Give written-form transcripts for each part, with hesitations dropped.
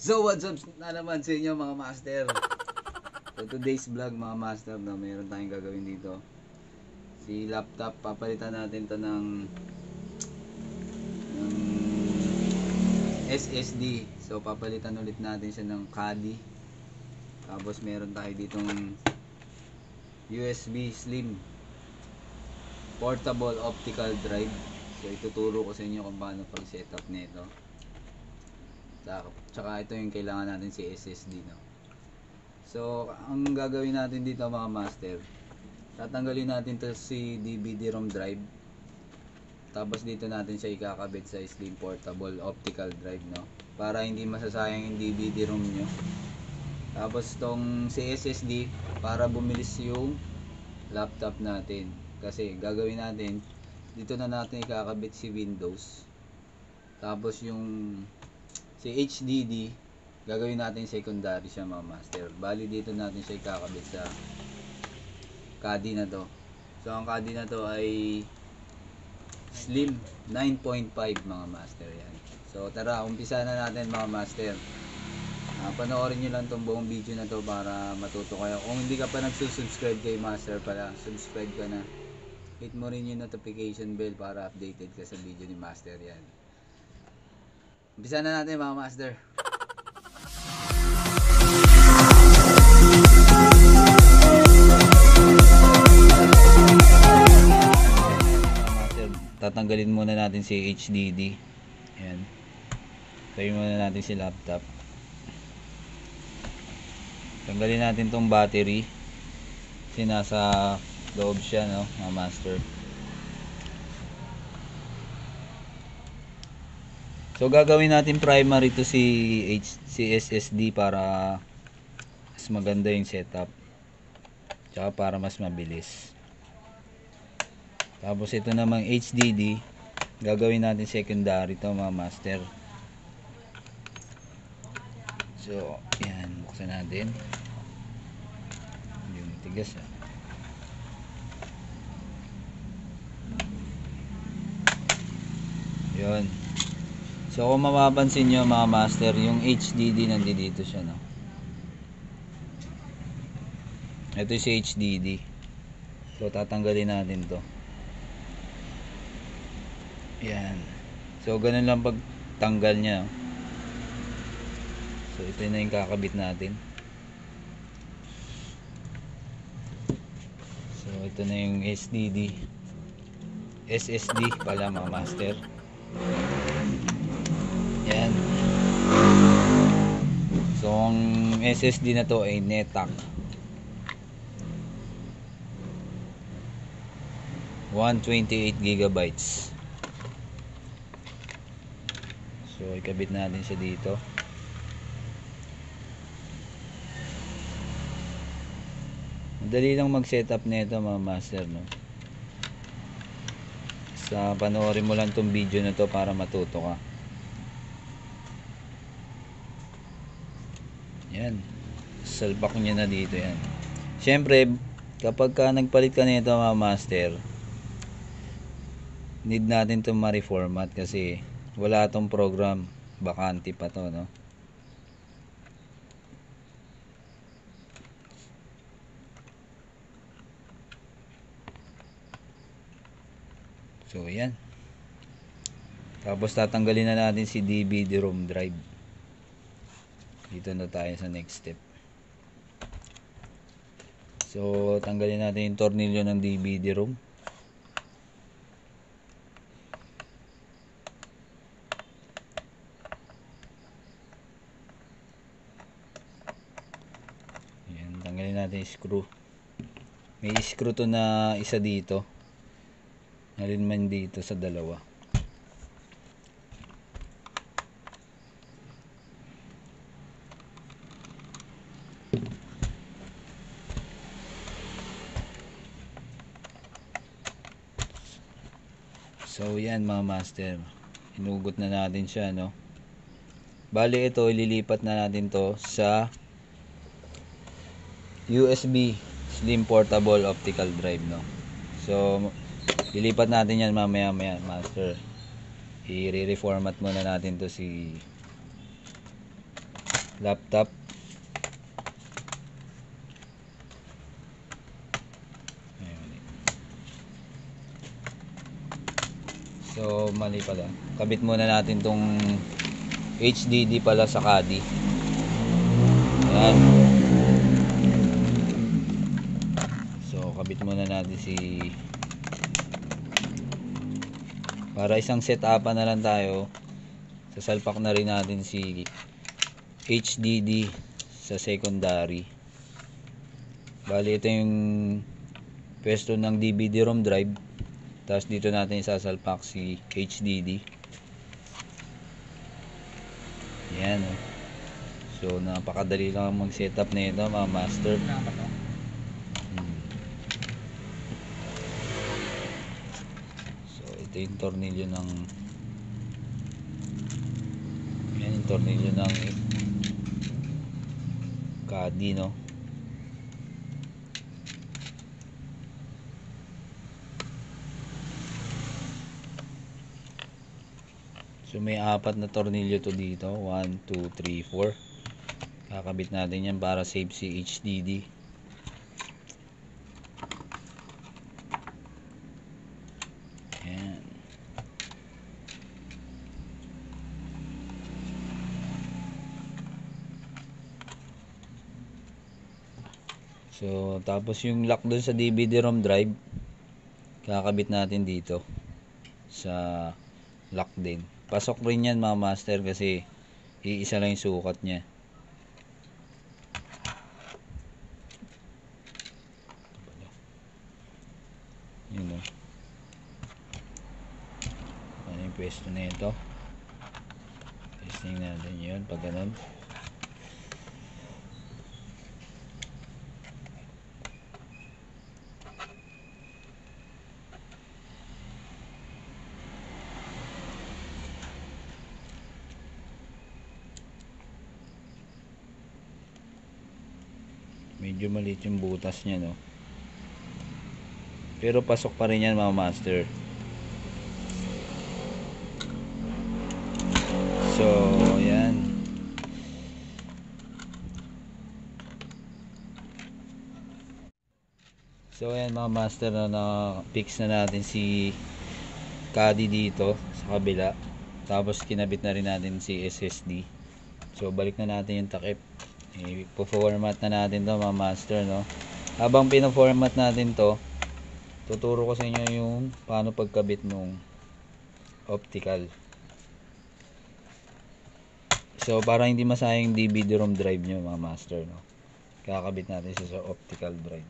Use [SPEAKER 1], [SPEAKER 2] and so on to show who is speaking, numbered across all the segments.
[SPEAKER 1] So what's up na naman sa inyo mga master. So today's vlog mga master na mayroon tayong gagawin dito. Si laptop papalitan natin to ng SSD. So papalitan ulit natin siya ng Kadi. Tapos meron tayo ditong USB slim portable optical drive. So ituturo ko sa inyo kung paano pag setup nito. Tsaka ito yung kailangan natin si SSD, no? So ang gagawin natin dito mga master, tatanggalin natin to si DVD-ROM drive. Tapos dito natin siya ikakabit sa slim portable optical drive, no? Para hindi masasayang yung DVD-ROM nyo. Tapos tong si SSD para bumilis yung laptop natin. Kasi gagawin natin, dito na natin ikakabit si Windows. Tapos yung si HDD, gagawin natin secondary siya mga master. Bali dito natin siya ikakabit sa Kadi na to. So ang Kadi na to ay Slim 9.5 mga master yan. So tara, umpisa na natin mga master. Panoorin nyo lang tong buong video na to para matuto kayo. Kung hindi ka pa nagsusubscribe kay master pala, subscribe ka na. Hit mo rin yung notification bell para updated ka sa video ni master yan. Umpisa na natin mga master. Tatanggalin muna natin si HDD. Ayan. Tayo muna natin si laptop. Tanggalin natin tong battery. Kasi nasa loob siya, no, mga master. So gagawin natin primary to si SSD para mas maganda yung setup. Tsaka para mas mabilis. Tapos ito namang HDD, gagawin natin secondary to mga master. So, yan, buksan natin. Yung tigas ah. Yun. So kung mapapansin nyo mga master, yung HDD nandito siya, no? Ito si HDD. So tatanggalin natin to. Yan. So ganun lang pagtanggal niya. So ito na yung kakabit natin. So ito na yung SSD pala mga master. Yan. So ang SSD na to ay NetAC 128 gigabytes. So ikabit natin siya dito. Madali lang mag-setup nito mga master, no? Sa panoorin mo lang tong video na to para matuto ka. Yan. Salpak niya na dito yan. Siyempre, kapag ka nagpalit ka nito mga master, need natin itong ma-reformat kasi wala itong program. Bakante pa to, no? So, yan. Tapos tatanggalin na natin si DVD-ROM drive. Dito na tayo sa next step. So tanggalin natin yung tornilyo ng DVD-ROM. Ayan, tanggalin natin yung screw. May screw to na isa dito. Nalinman dito sa dalawa. So yan mga master, hinugot na natin siya, no? Bali ito, ililipat na natin to sa USB Slim Portable Optical Drive, no? So Lilipat natin yan mamaya master. I-reformat muna natin to si laptop. So mali pala, kabit muna natin tong HDD pala sa CADI. Ayan. So kabit muna natin para isang setupan na lang tayo. Sasalpak na rin natin si HDD sa secondary. Bali ito yung pwesto ng DVD-ROM drive. Tapos dito natin isasalpak si HDD. Yan oh. So napakadali lang mag-setup nito mga master. So ito yung tornilyo ng CADI, no. So may 4 na tornilyo to dito, 1, 2, 3, 4. Kakabit natin yan para save si HDD. Yan. So tapos yung lock dun sa DVD-ROM drive, kakabit natin dito sa lock din. Pasok rin yan mga master kasi iisa lang yung sukat niya. Yun o. Ano yung pwesto na ito? Testing natin yun pag ganun. Medyo maliit yung butas niya, no. Pero pasok pa rin yan mga master. So, ayan. So, ayan mga master, na fix na natin si CADI dito sa kabila. Tapos kinabit na rin natin si SSD. So, balik na natin yung takip. I-format na natin to mga master, no. Habang pina-format natin to, tuturo ko sa inyo yung paano pagkabit nung optical. So para hindi masayang DVD-ROM drive nyo mga master, no, kakabit natin siya sa optical drive.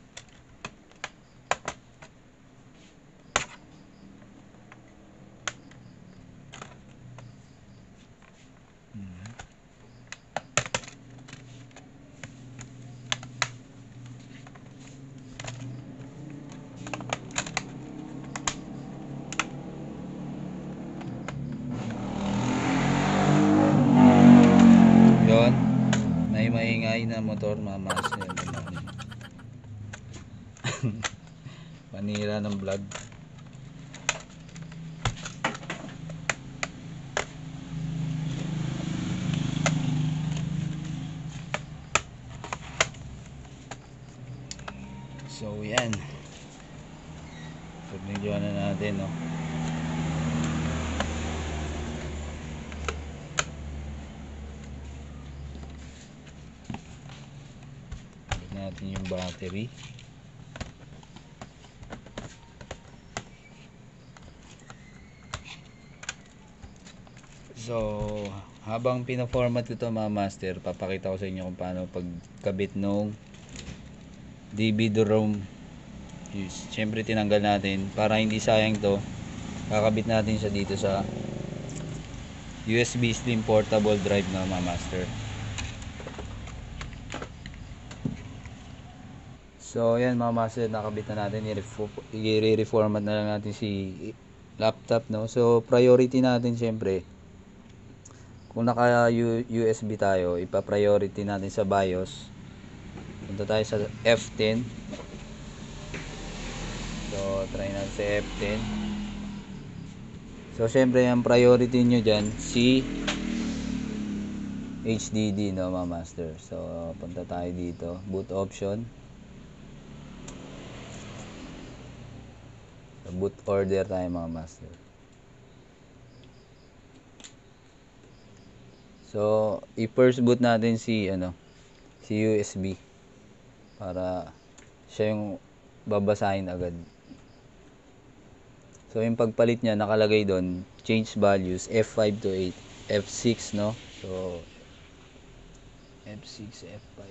[SPEAKER 1] Yon, may maingay na motor mga master. Panira ng vlog. So yan, pag-videoan na natin, no. Natin yung battery. So habang pina-format ko to mga master, papakita ko sa inyo kung paano pagkabit nung DVD-ROM. Siyempre tinanggal natin para hindi sayang to. Kakabit natin siya dito sa USB Slim Portable Drive na mga master. So yan mga master, nakabit na natin. I-reformat na lang natin si laptop, no. So priority natin siyempre, kung naka USB tayo, ipa-priority natin sa BIOS. Punta tayo sa F10. So try natin sa F10. So syempre ang priority nyo dyan si HDD, no, mga master. So punta tayo dito, boot option, so, boot order tayo, mga master. So i-first boot natin si si USB para siya yung babasahin agad. So yung pagpalit niya nakalagay doon, change values F5 to 8, F6, no? So F6, F5.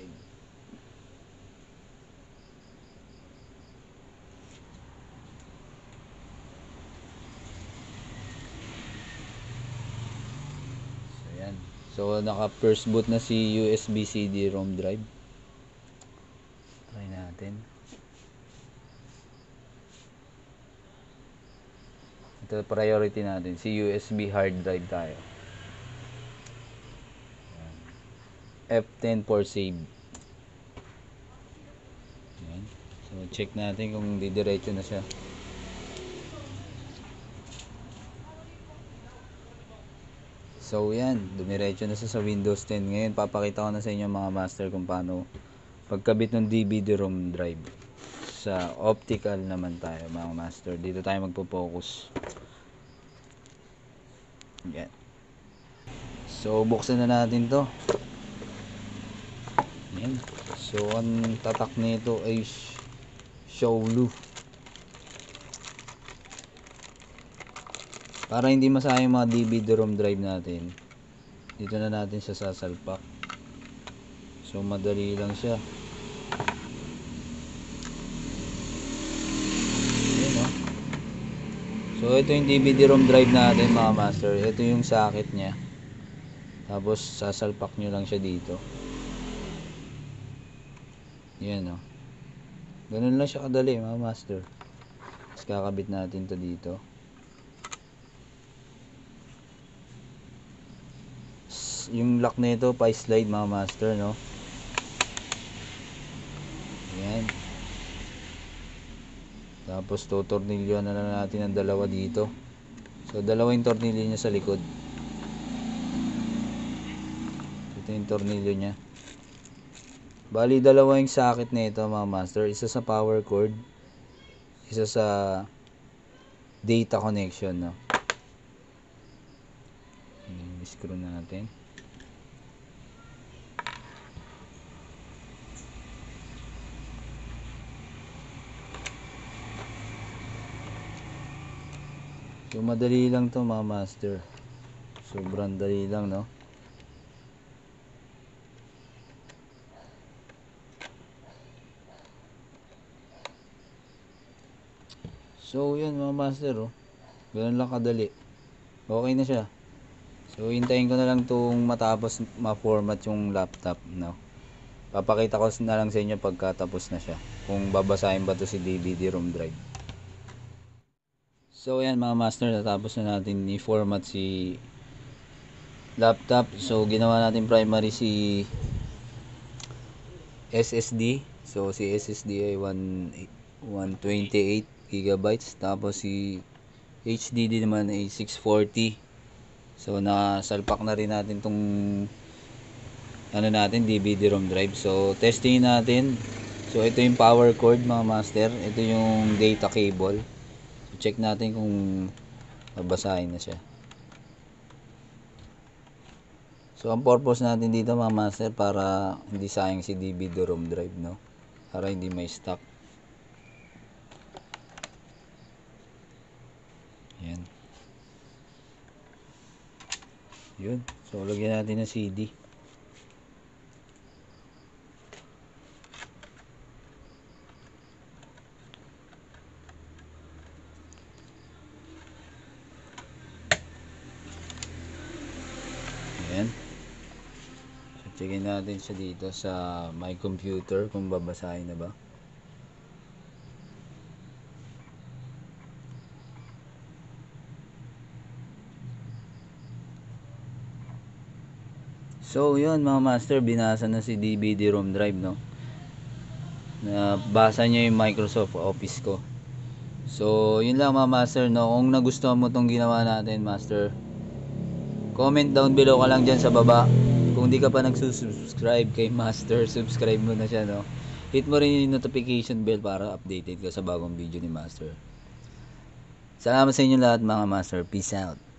[SPEAKER 1] So yan. So naka first boot na si USB CD-ROM drive. Try natin. Ito priority natin, si USB hard drive tayo. F10 for save. Ayan. So check natin kung didiretso na siya. So yan, dumiretso na siya sa Windows 10. Ngayon papakita ko na sa inyo, mga master, kung paano pagkabit ng DVD-ROM drive. Sa optical naman tayo, mga master. Dito tayo magpo-focus. Yan. So buksan na natin to. Yan. So ang tatak nito ay Shoulu. Para hindi masayang mga DVD-ROM drive natin, dito na natin siya sasalpak. So madali lang siya. Ayan, oh. So ito yung DVD-ROM drive natin, mga master. Ito yung socket niya. Tapos sasalpak nyo lang siya dito. Yan, oh. Ganun lang siya kadali, mga master. Tapos kakabit natin to dito. Yung lock nito pa-slide, mga master, no? Yan. Tapos tutornilyo na lang natin ang dalawa dito. So dalawa yung tornilyo niya sa likod. Ito yung tornilyo niya. Bali dalawa yung socket nito, mga master. Isa sa power cord, isa sa data connection, no? I-screw natin. So madali lang to, mga master. Sobrang dali lang, no? So yan, mga master, oh. Ganun lang kadali. Okay na siya. So hintayin ko na lang tong matapos ma-format yung laptop, no? Papakita ko na lang sa inyo pagkatapos na siya, kung babasahin ba to si DVD-ROM drive. So yan, mga master, natapos na natin i-format si laptop. So ginawa natin primary si SSD. So si SSD ay 128 gigabytes. Tapos si HDD naman ay 640. So nasalpak na rin natin tong DVD-ROM drive. So testing natin. So ito yung power cord, mga master. Ito yung data cable. Check natin kung babasahin na siya. So ang purpose natin dito, mga master, para hindi sayang si DVD-ROM drive, no? Para hindi may stock. Yan. Yun. So lagyan natin ng CD. Ayan. So checkin natin siya dito sa my computer kung babasahin na ba. So yun, mga master, binasa na si DVD-ROM drive, no? Nabasa niya yung Microsoft Office ko. So yun lang, mga master, no? Kung nagustuhan mo tong ginawa natin, master, comment down below ka lang dyan sa baba Kung di ka pa nagsusubscribe kay Master, subscribe mo na siya, no? Hit mo rin yung notification bell para updated ka sa bagong video ni Master. Salamat sa inyo lahat mga Master. Peace out.